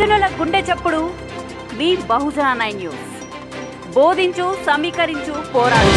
బహుజనుల గుండె చప్పుడు మీ బహుజన 9 న్యూస్. బోధించు, సమీకరించు, పోరాడు.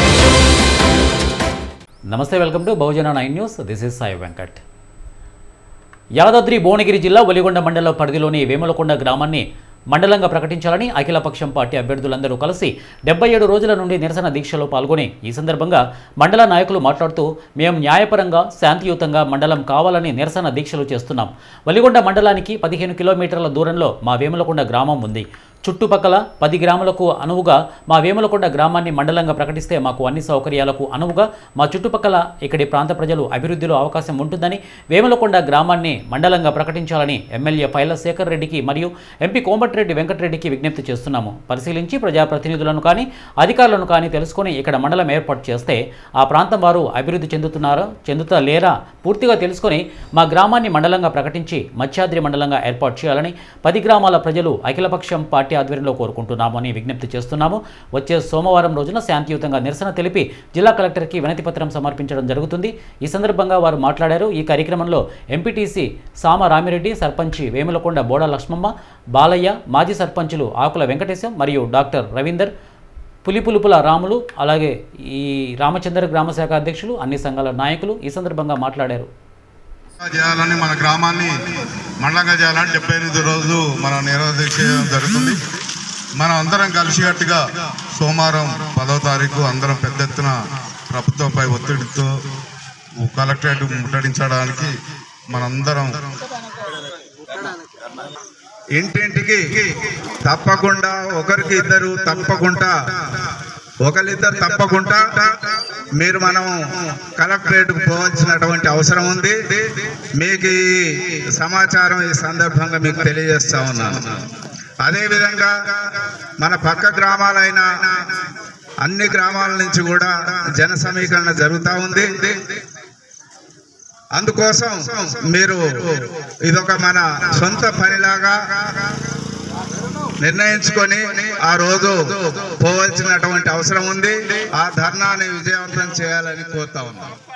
నమస్తే, welcome to Bahujan 9 news. This is Sai Venkat. Yadadri Bhuvanagiri జిల్లా ఒలిగొండ మండల పరిధిలోని వేములకొండ గ్రామాన్ని మండలంగా ప్రకటించాలని అఖిలపక్షం పార్టీ అభ్యర్థులందరూ కలిసి 77 రోజుల నుండి నిరసన దీక్షలో పాల్గొని ఈ సందర్భంగా మండల నాయకులు మాట్లాడుతూ మేము న్యాయపరంగా శాంతియుతంగా మండలం కావాలని నిరసన దీక్షలు చేస్తున్నాం. ఒలిగొండ మండలానికి 15 కిలోమీటర్ల దూరంలో మా వేములకొండ గ్రామం ఉంది. చుట్టుపక్కల 10 గ్రామాలకు అనువుగా మా వేములకొండ గ్రామాన్ని మండలంగా ప్రకటిస్తే మాకు అన్ని సౌకర్యాలకు అనువుగా మా చుట్టుపక్కల ఇక్కడి ప్రాంత ప్రజలు అభివృద్ధిలో అవకాశం ఉంటుందని వేములకొండ గ్రామాన్ని మండలంగా ప్రకటించాలని ఎమ్మెల్యే ఫైల శేఖర్ రెడ్డికి మరియు ఎంపీ కోమటిరెడ్డి వెంకటరెడ్డికి విజ్ఞప్తి చేస్తున్నాము. పరిశీలించి ప్రజాప్రతినిధులను కానీ అధికారులను కానీ తెలుసుకొని ఇక్కడ మండలం ఏర్పాటు చేస్తే ఆ ప్రాంతం వారు అభివృద్ధి చెందుతా లేరా పూర్తిగా తెలుసుకొని మా గ్రామాన్ని మండలంగా ప్రకటించి మత్స్యాద్రి మండలంగా ఏర్పాటు చేయాలని 10 గ్రామాల ప్రజలు అఖిలపక్షం పార్టీ ఆధ్వర్యంలో కోరుకుంటున్నామని విజ్ఞప్తి చేస్తున్నాము. వచ్చే సోమవారం రోజున శాంతియుతంగా నిరసన తెలిపి జిల్లా కలెక్టర్కి వినతి పత్రం సమర్పించడం జరుగుతుంది. ఈ సందర్భంగా వారు మాట్లాడారు. ఈ కార్యక్రమంలో ఎంపీటీసీ సామ రామిరెడ్డి, సర్పంచి వేములకొండ బోడ లక్ష్మమ్మ, బాలయ్య, మాజీ సర్పంచులు ఆకుల వెంకటేశం మరియు డాక్టర్ రవీందర్, పులిపులుపుల రాములు, అలాగే ఈ రామచంద్ర గ్రామ శాఖ అధ్యక్షులు, అన్ని సంఘాల నాయకులు ఈ సందర్భంగా మాట్లాడారు. చేయాలని మన గ్రామాన్ని మండలంగా చేయాలని 78 రోజులు మనం నిరదీక్ష చేయడం జరుగుతుంది. మనం అందరం కలిసికట్టుగా సోమవారం 10వ తారీఖు అందరం పెద్ద ఎత్తున ప్రభుత్వంపై ఒత్తిడితో కలెక్టరేట్ ముట్టడించడానికి మనందరం ఇంటింటికి తప్పకుండా ఒకరికి ఇద్దరు తప్పకుండా ఒకరిద్దరు తప్పకుండా మనం కలెక్టరేట్కు పోవాల్సినటువంటి అవసరం ఉంది. మీకు ఈ సమాచారం ఈ సందర్భంగా మీకు తెలియజేస్తా ఉన్నాను. అదేవిధంగా మన పక్క గ్రామాలైన అన్ని గ్రామాల నుంచి కూడా జన సమీకరణ జరుగుతూ ఉంది. అందుకోసం మీరు ఇదొక మన సొంత పనిలాగా నిర్ణయించుకొని ఆ రోజు పోవాల్సినటువంటి అవసరం ఉంది. ఆ ధర్నాన్ని విజయవంతం చేయాలని కోరుతా ఉన్నాం.